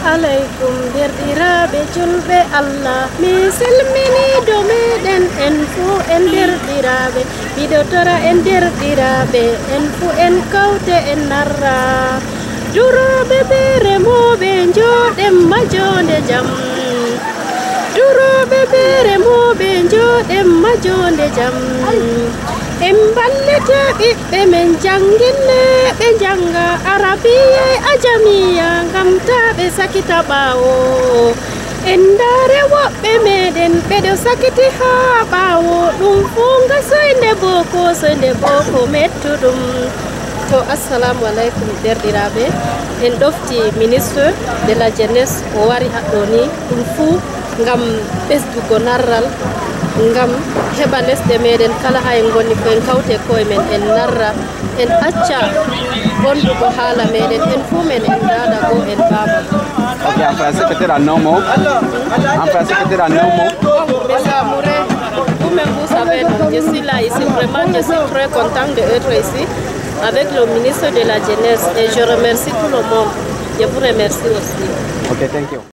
alaikum derɗiraɓe julɓe Allah mi selmini do meɗen en fuu en derɗiraɓe miɗo tora en derɗiraɓe en fuu en kawte en narra duroɓe be remoɓe joɗemma jonde jam duroɓe be remoɓe joɗemma jonde jam en ballete ɓiɓɓe men jangille ɓe janga arabiya ajamiya ngam ta ɓe sakita ɓawo en dare woɓɓe meɗen ɓeɗo sakiti ha ɓawo ɗum funga soyde boko mettuɗum to assalamu alaikum derɗiraɓe en ɗofti ministre de la jeunesse o wari haɗɗo ni ɗum fuu ngam ɓesdugo narral ngam heɓa lesɗe meɗen kala ha en gonni ko en kawte koye men en narra en acca bondugo haala meɗen en fuu men en dada go en baba. Ok, en français peut-être en un mot. En français peut-être en un mot. Vous-même vous savez, je suis là ici, vraiment je suis très content d'être ici avec le ministre de la jeunesse et je remercie tout le monde. Je vous remercie aussi. Ok, thank you.